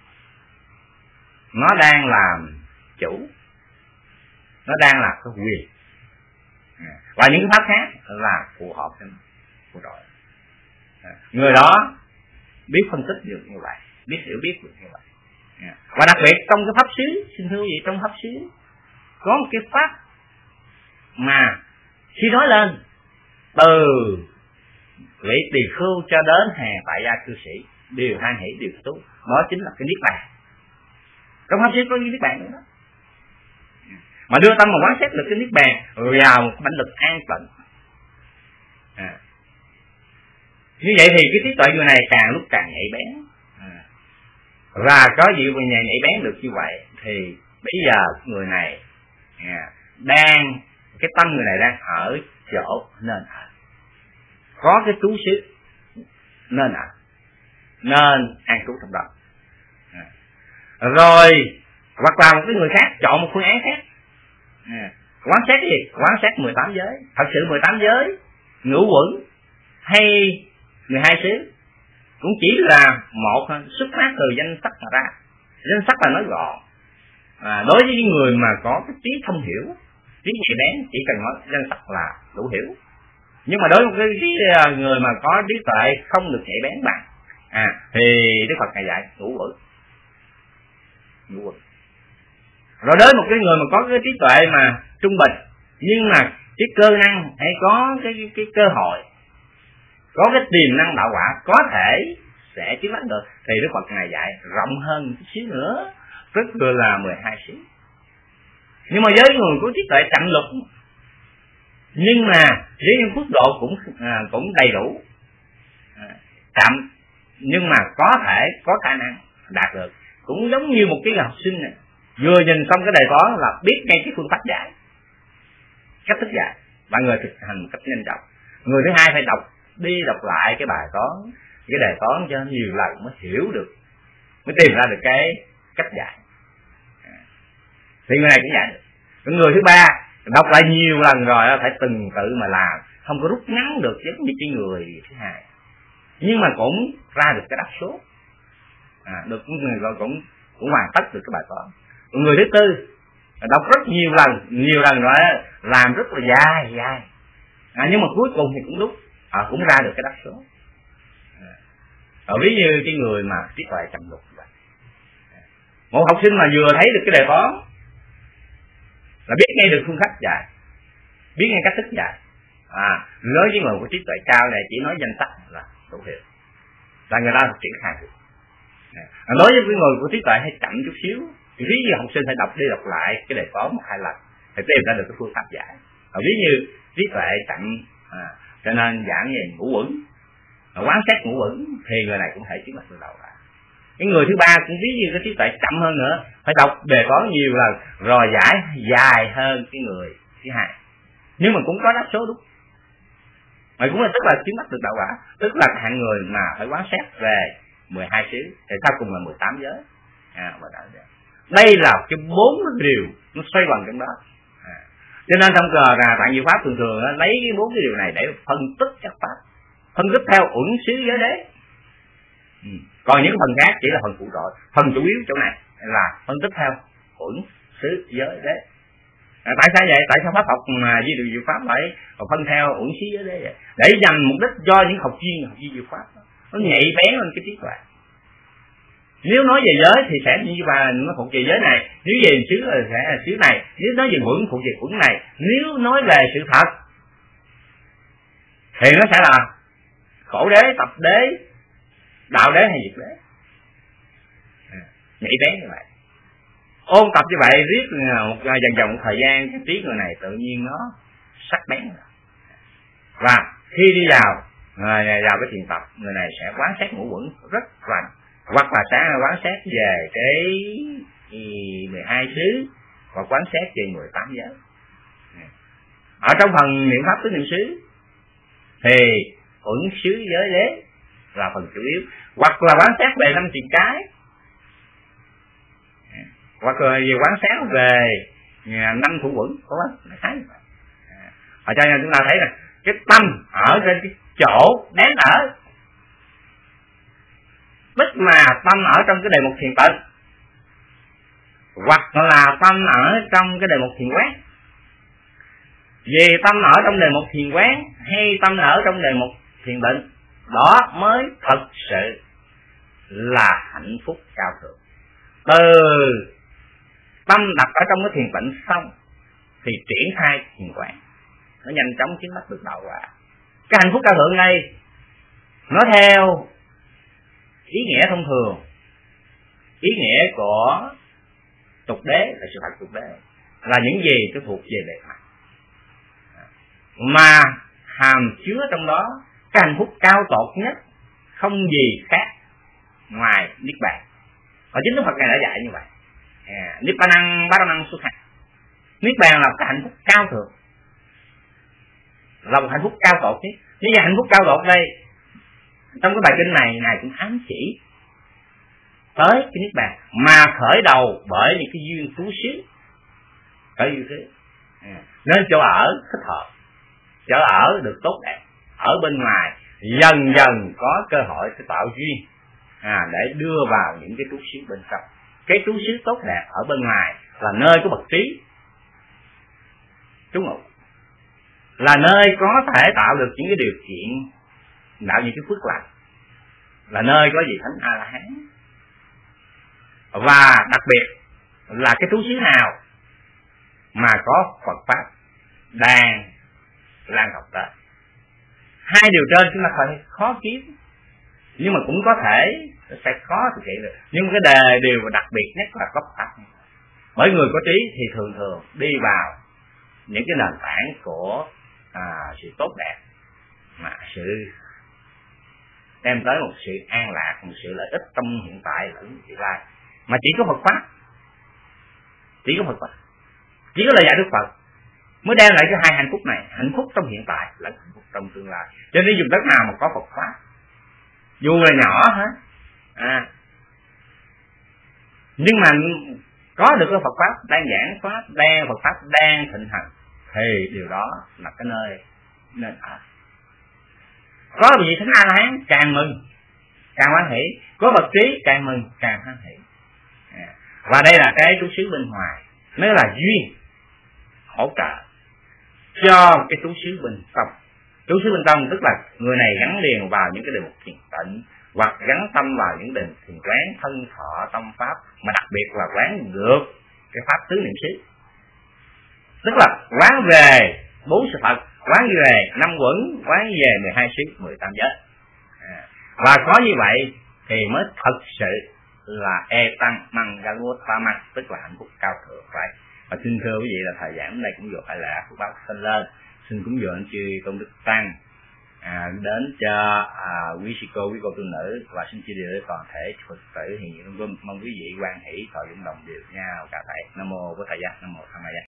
nó đang làm chủ, nó đang là cái quyền, và những cái pháp khác là phù hợp với phù trội. Người đó biết phân tích được như vậy, biết hiểu biết được như vậy. Và đặc biệt trong cái pháp xứ, xin thưa quý vị, trong pháp xứ có một cái pháp mà khi nói lên từ vị tỳ khưu cho đến hàng tại gia cư sĩ đều hoan hỷ, đều tu, đó chính là cái niết bàn. Trong pháp xứ có cái niết bàn nữa đó. mà đưa tâm mà quán xét được cái niết bàn vào một bản lực an tịnh. À. Như vậy thì cái trí tuệ người này càng lúc càng nhạy bén. À. Và có dịu nhà nhạy bén được như vậy thì bây giờ người này à, đang cái tâm người này đang ở chỗ nên ở, có cái trú xứ nên ở, nên an trú trong đó. À. Rồi hoặc là một cái người khác chọn một phương án khác. À. Quán xét gì? Quán xét mười tám giới. Thật sự mười tám giới, ngũ quẩn hay mười hai xứ cũng chỉ là một xuất phát từ danh sắc mà ra. Danh sắc là nói gọn. À, đối với những người mà có cái trí thông hiểu, trí nhạy bén, chỉ cần nói danh sắc là đủ hiểu. Nhưng mà đối với cái trí người mà có trí tuệ không được nhạy bén bằng, à, thì Đức Phật ngài dạy ngũ quẩn. Ngũ quẩn. Rồi đến một cái người mà có cái trí tuệ mà trung bình, nhưng mà cái cơ năng hay có cái, cái, cái cơ hội, có cái tiềm năng đạo quả có thể sẽ chứng đắc được, thì Đức Phật ngài dạy rộng hơn một chút xíu nữa, tức là mười hai xứ. Nhưng mà với người có trí tuệ chậm lục, nhưng mà với những phước độ cũng à, cũng đầy đủ, à, chậm nhưng mà có thể có khả năng đạt được, cũng giống như một cái học sinh này vừa nhìn xong cái đề toán là biết ngay cái phương pháp giải, cách thức giải, và người thực hành một cách nhanh chóng. Người thứ hai phải đọc đi đọc lại cái bài toán, cái đề toán cho nhiều lần mới hiểu được, mới tìm ra được cái cách giải, thì người này cũng giải được. Cái người thứ ba đọc lại nhiều lần rồi phải từng tự mà làm, không có rút ngắn được giống như cái người thứ hai, nhưng mà cũng ra được cái đáp số, à, được cũng cũng cũng hoàn tất được cái bài toán. Người thứ tư đọc rất nhiều lần nhiều lần rồi làm rất là dài dài, à, nhưng mà cuối cùng thì cũng đúng, à, cũng ra được cái đáp số. À, ví như cái người mà trí tuệ chậm lục vậy, một học sinh mà vừa thấy được cái đề toán là biết ngay được phương pháp dạy, biết ngay cách thức dạy, à, nói với người của trí tuệ cao này chỉ nói danh sắc là đủ hiểu, là người ta triển khai được. À, đối với cái người của trí tuệ hay chậm chút xíu, thì ví như học sinh phải đọc đi đọc lại cái đề toán một hai lần thì tìm ra được cái phương pháp giải. À, ví như trí tuệ chậm, à, cho nên giảng về ngũ quẩn, à, quán xét ngũ quẩn thì người này cũng thể chứng đắc được đầu ra. Cái người thứ ba cũng ví như cái trí tuệ chậm hơn nữa, phải đọc đề toán nhiều lần rồi giải dài hơn cái người thứ hai, nhưng mà cũng có đáp số đúng, mà cũng là tức là chứng đắc được đạo quả, tức là hạng người mà phải quán xét về mười hai xứ thì sau cùng là mười tám giới. À, và đạo giới. Đây là cái bốn cái điều nó xoay vần trong đó. À, cho nên trong cờ là Tạng Diệu Pháp thường thường đó, lấy cái bốn cái điều này để phân tích các pháp, phân tích theo uẩn xứ giới đế. Ừ. Còn những phần khác chỉ là phần phụ trợ, phần chủ yếu chỗ này là phân tích theo uẩn xứ giới đế. À, tại sao vậy? Tại sao pháp học mà di điều diệu pháp phải phân theo uẩn xứ giới đế vậy? Để nhằm mục đích cho những học viên học di diệu pháp đó, nó nhạy bén lên cái trí tuệ. Nếu nói về giới thì sẽ như và nó thuộc về giới này, nếu về xứ là sẽ là xứ này, nếu nói về quẩn thuộc về quẩn này, nếu nói về sự thật thì nó sẽ là khổ đế, tập đế, đạo đế hay diệt đế. À, nhạy bén như vậy, ôn tập như vậy riết một dần dần một thời gian, cái trí người này tự nhiên nó sắc bén rồi. Và khi đi vào vào cái thiền tập, người này sẽ quán xét ngũ quẩn rất rành, hoặc là sẽ quán xét về cái mười hai xứ, hoặc quán xét về mười tám giới. Ở trong phần niệm pháp tứ niệm xứ thì uẩn xứ giới đế là phần chủ yếu, hoặc là quán xét về năm triền cái, hoặc là về quán xét về năm thủ quẩn, có không? Thấy ở cho nên chúng ta thấy là cái tâm ở trên cái chỗ đáng ở, tức là tâm ở trong cái đề mục thiền tịnh, hoặc là tâm ở trong cái đề mục thiền quán. Vì tâm ở trong đề mục thiền quán hay tâm ở trong đề mục thiền định, đó mới thật sự là hạnh phúc cao thượng. Từ tâm đặt ở trong cái thiền tịnh xong thì triển khai thiền quán, nó nhanh chóng chứng đắc được đạo quả. Cái hạnh phúc cao thượng này nó theo ý nghĩa thông thường, ý nghĩa của tục đế là sự thật tục đế, là những gì tôi thuộc về bề mặt, mà hàm chứa trong đó cái hạnh phúc cao tột nhất không gì khác ngoài niết bàn. Và chính Đức Phật Ngài đã dạy như vậy. À, Nippanang Paramang Sukha. Niết bàn là cái hạnh phúc cao thượng, là một hạnh phúc cao tột nhất. Nhưng mà hạnh phúc cao tột đây, trong cái bài kinh này Ngài cũng ám chỉ tới cái niết bàn, mà khởi đầu bởi những cái duyên phú xứ, khởi duyên thế. À, nên chỗ ở thích hợp, chỗ ở được tốt đẹp, ở bên ngoài dần dần có cơ hội sẽ tạo duyên à, để đưa vào những cái trú xứ bên trong. Cái trú xứ tốt đẹp ở bên ngoài là nơi có bậc trí trú ngụ, là nơi có thể tạo được những cái điều kiện tạo những cái phước lành, là nơi có vị thánh A La Hán. Và đặc biệt là cái trú xứ nào mà có Phật pháp đang lan rộng tới. Hai điều trên chúng ta phải khó kiếm, nhưng mà cũng có thể sẽ khó thực hiện được. Nhưng cái đề điều đặc biệt nhất là có Phật pháp. Bởi người có trí thì thường thường đi vào những cái nền tảng của à, sự tốt đẹp, mà sự đem tới một sự an lạc, một sự lợi ích trong hiện tại lẫn tương lai. Mà chỉ có Phật pháp, chỉ có Phật pháp, chỉ có lời dạy Đức Phật mới đem lại cái hai hạnh phúc này, hạnh phúc trong hiện tại lẫn hạnh phúc trong tương lai. Cho nên dùng đất nào mà có Phật pháp, dù là nhỏ hả, à, nhưng mà có được cái Phật pháp đang giảng pháp, đang Phật pháp đang thịnh hành, thì điều đó là cái nơi nên ở. Có vị thánh A La Hán càng mừng càng hoan hỷ, có bậc trí càng mừng càng hoan hỷ. À, và đây là cái trú xứ bên ngoài, nó là duyên hỗ trợ cho cái trú xứ bên trong. Trú xứ bên trong tức là người này gắn liền vào những cái điều thiền tịnh, hoặc gắn tâm vào những định thiền quán thân thọ tâm pháp, mà đặc biệt là quán được cái pháp tứ niệm xứ, tức là quán về bốn sự Phật, quán về năm quẩn, quán về mười hai xứ, mười tam giới. À, và có như vậy thì mới thật sự là e tăng mangaluttama, tức là hạnh phúc cao thượng vậy. Và xin thưa quý vị là thời gian hôm nay cũng vừa phải là phước báo sinh lên, xin cúng dường anh chư tôn đức tăng à, đến cho à, quý sư cô, quý cô tu nữ, và xin chia đều toàn thể Phật tử hiện diện. Mong quý vị quan hỷ thọ dụng đồng đều nhau cả thầy. Nam mô Bổn Thầy Gia, Nam mô Tham Ma Gia.